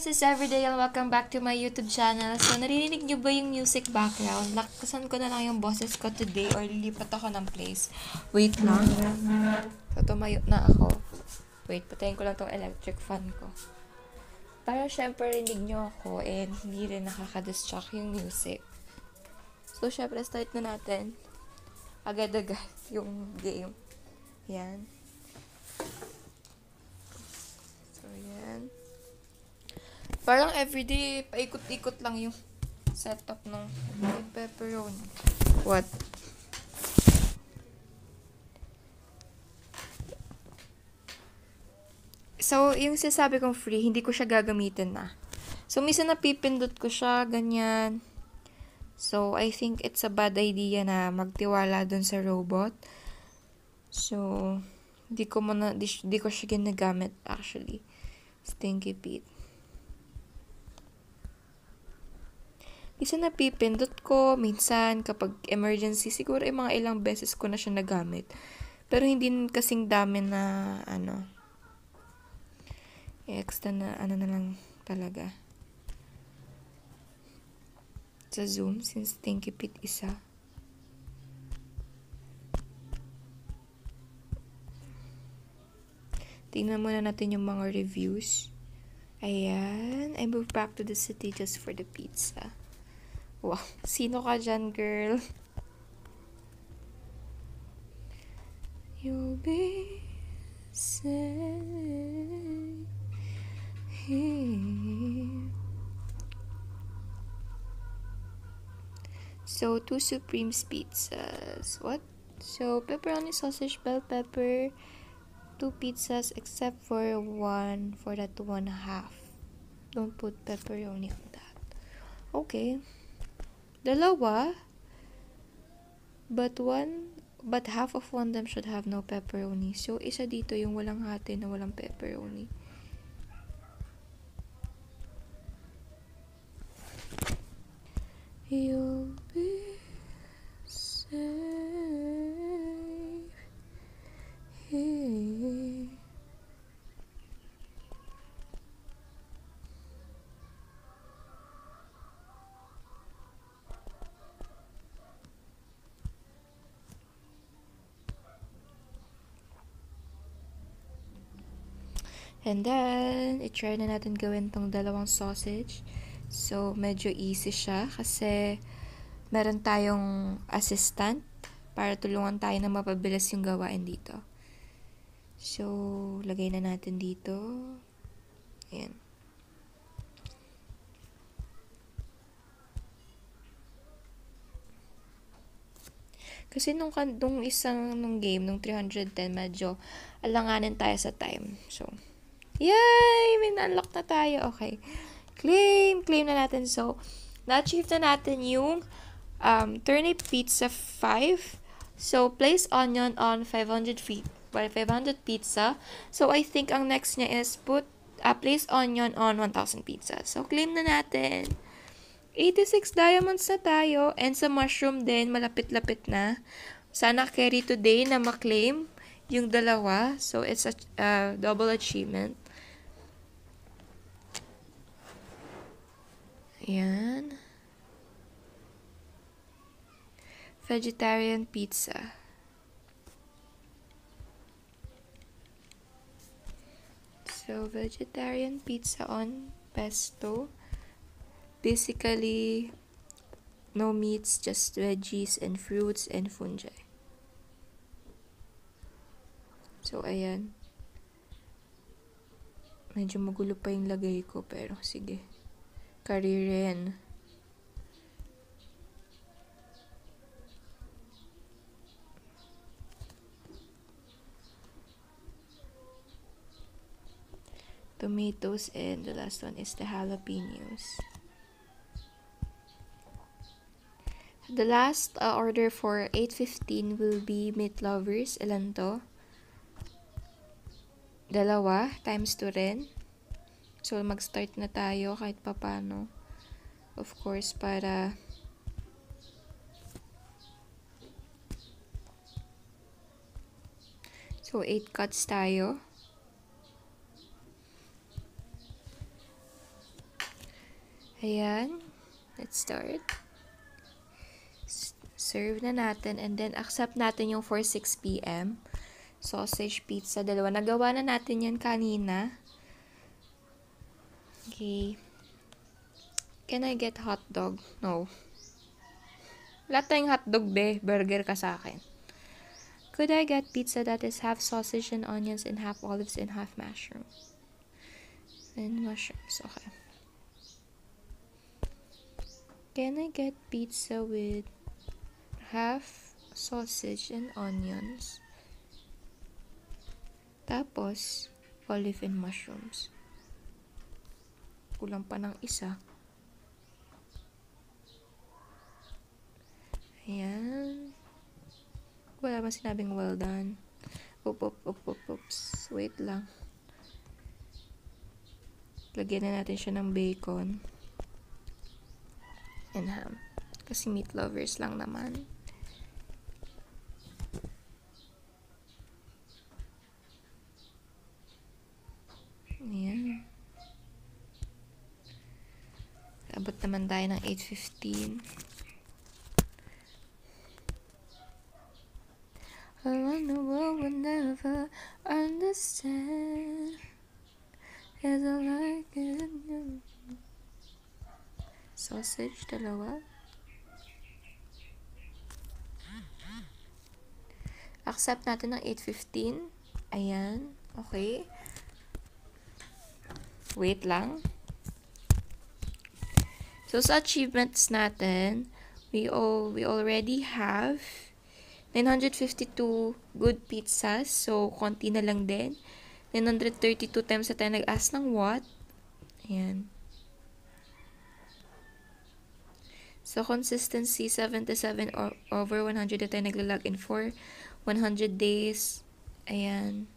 guys, it's Everydayyelle. Welcome back to my YouTube channel. So, naririnig nyo ba yung music background? Lakasan ko na lang yung boses ko today or lilipat ako ng place. Wait lang. So, tumayo na ako. Wait, patayin ko lang tong electric fan ko. Para syempre rinig nyo ako and hindi rin nakaka-distract yung music. So, syempre start na natin. Agad-agad yung game. Yan. So, yan. Parang everyday, paikot-ikot lang yung setup ng pepperoni. What? So, yung sinasabi kong free, hindi ko siya gagamitin na. So, minsan napipindot ko siya, ganyan. So, I think it's a bad idea na magtiwala dun sa robot. So, di ko siya ginagamit actually. Stinky Pete. Minsan napipindot ko, minsan kapag emergency, siguro ay mga ilang beses ko na siya nagamit. Pero hindi kasing dami na, extra na, na lang talaga. Sa Zoom, since Stinky Pete isa. Tingnan muna natin yung mga reviews. Ayan, I moved back to the city just for the pizza. Wow, sino ka dyan, girl? You'll be safe here. So, 2 Supremes pizzas. What? So, pepperoni, sausage, bell pepper, 2 pizzas except for one for that 1/2. Don't put pepperoni on that. Okay. Dalawa, but half of one them should have no pepperoni. So, isa dito yung walang hati na walang pepperoni. You'll be safe here. And then, i-try na natin gawin tong dalawang sausage. So, medyo easy siya kasi meron tayong assistant para tulungan tayo na mapabilis yung gawain dito. So, lagay na natin dito. Ayan. Kasi nung game, nung 310, medyo alanganin tayo sa time. So, yay! May na-unlock na tayo. Okay. Claim na natin. So, na-achieve na natin yung turnip pizza 5. So, place onion on 500 pizza. So, I think ang next niya is place onion on 1,000 pizza. So, claim na natin. 86 diamonds na tayo. And sa mushroom din, malapit-lapit na. Sana carry today na maklaim yung dalawa. So, it's a double achievement. Ayan. Vegetarian pizza. So, vegetarian pizza on pesto. Basically, no meats, just veggies and fruits and fungi. So, ayan. Medyo magulo pa yung lagay ko, pero sige. Curry rin. Tomatoes, and the last one is the jalapenos. The last order for 8:15 will be meat lovers. Ilan to? Dalawa, times 2 rin. So, mag-start na tayo kahit papano. Of course, para so 8 cuts tayo. Ayan. Let's start. Serve na natin. And then, accept natin yung for 6 p.m. Sausage pizza. Dalawa. Nagawa na natin yan kanina. Okay. Can I get hot dog? No. Wala tayong hotdog, be. Burger ka sa akin. Could I get pizza that is half sausage and onions and half olives and half mushroom? And mushrooms. Okay. Can I get pizza with half sausage and onions? Tapos, olive and mushrooms. Kulang pa ng isa. Ayan. Wala ba sinabing well done? Oops. Wait lang. Lagyan na natin siya ng bacon. And ham. Kasi meat lovers lang naman. Ayan. Abot naman tayo ng 8:15. I wonder what would never understand. As I like it. Sausage, dalawa. Accept natin ng 8:15. Ayan. Okay. Wait lang. So, sa achievements natin, we already have 952 good pizzas. So, konti na lang din. 932 times na tayo nag-ask ng what? Ayan. So, consistency, 77 over 100 na tayo nagla-login for 100 days. Ayan.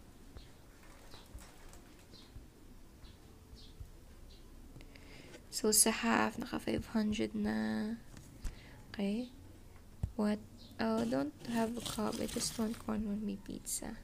So, sa half, naka 500 na. Okay. What? Oh, don't have a cup. I just want corn on me pizza.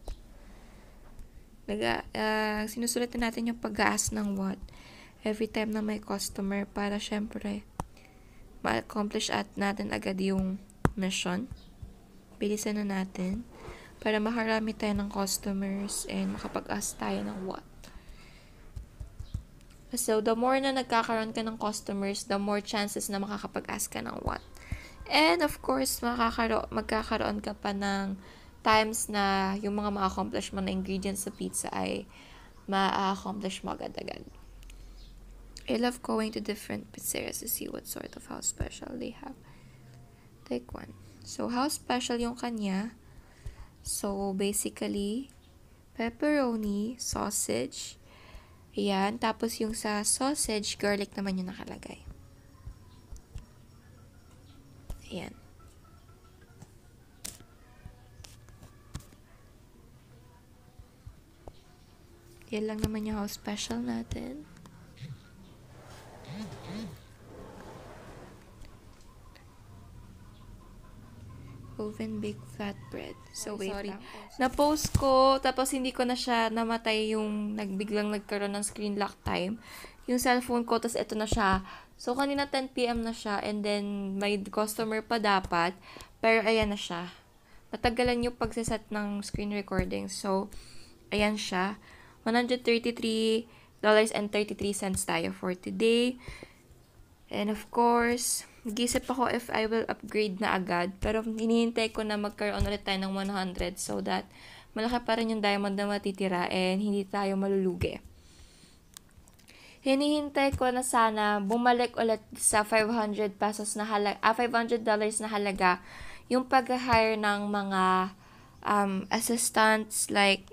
Sinusulat natin yung pag-aas ng what every time na may customer para syempre ma-accomplish at natin agad yung mission. Bilisan na natin para makarami tayo ng customers and makapag-ask tayo ng what. So, the more na nagkakaroon ka ng customers, the more chances na makakapag-ask ka ng what. And, of course, magkakaroon ka pa ng times na yung mga ma-accomplish mo na ingredients sa pizza ay ma-accomplish mo agad-agad. I love going to different pizzerias to see what sort of house special they have. Take one. So, house special yung kanya. So, basically, pepperoni, sausage. Ayan. Tapos yung sa sausage, garlic naman yung nakalagay. Ayan. Yan lang naman yung house special natin. Oven baked flatbread. So, wait lang. Na-post ko, tapos hindi ko na siya namatay yung biglang nagkaroon ng screen lock time. Yung cellphone ko, tapos ito na siya. So, kanina 10 p.m. na siya, and then may customer pa dapat, pero ayan na siya. Natagalan yung pagsiset ng screen recording. So, ayan siya. $133.33 tayo for today. And of course, nag-isip ako if I will upgrade na agad. Pero hinihintay ko na magkaroon ulit tayo ng 100 so that malaki pa rin yung diamond na matitira and hindi tayo malulugi. Hinihintay ko na sana bumalik ulit sa $500 na halaga yung pag-hire ng mga assistants like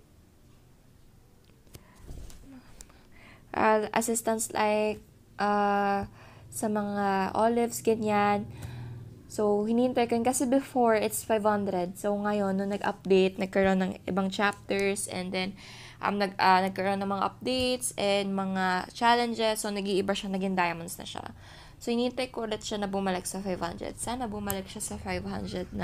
sa mga olives, ganyan. So, hinihintay ko yun. Kasi before, it's 500. So, ngayon, nung nag-update, nagkaroon ng ibang chapters, and then, nagkaroon ng mga updates, and mga challenges. So, nag-iiba siya, naging diamonds na siya. So, hinihintay ko ulit siya na bumalik sa 500. Sana bumalik siya sa $500.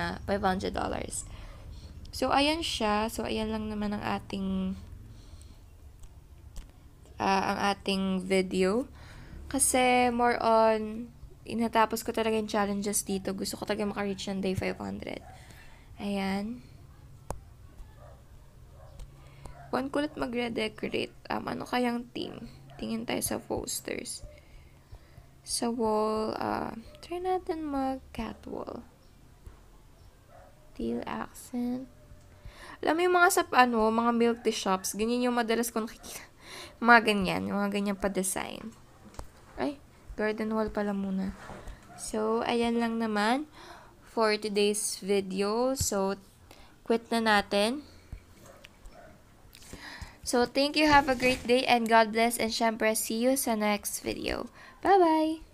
So, ayan siya. So, ayan lang naman ang ating video. Kasi more on, inatapos ko talaga yung challenges dito. Gusto ko talaga maka-reach ng day 500. Ayan. One kulit magre-decorate. Ano kayang theme? Tingin tayo sa posters. Sa wall, try natin mag-cat wall. Teal accent. Alam mo yung mga sa, mga milk tea shops, ganyan yung madalas kong nakikita. Mga ganyan, yung mga ganyan pa-design. Ay, garden wall pala muna. So, ayan lang naman for today's video. So, quit na natin. So, thank you, have a great day, and God bless, and syempre, see you sa next video. Bye-bye!